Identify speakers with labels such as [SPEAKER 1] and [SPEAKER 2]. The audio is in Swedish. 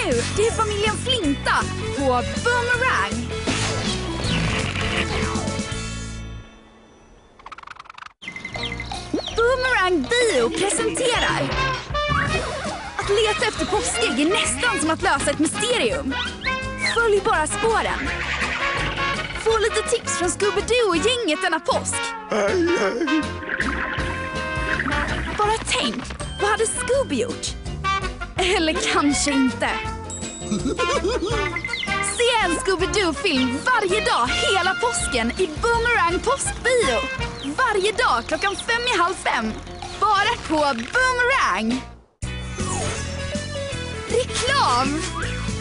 [SPEAKER 1] nu, det är familjen Flinta på Boomerang. Boomerang Bio presenterar. Att leta efter påskägg är nästan som att lösa ett mysterium. Följ bara spåren. Få lite tips från Scooby-Doo och gänget denna påsk. Bara tänk, vad hade Scooby gjort? Eller kanske inte. Se en Scooby-Doo-film varje dag hela påsken i Boomerang påskbio. Varje dag 4:55. Bara på Boomerang. Reklam!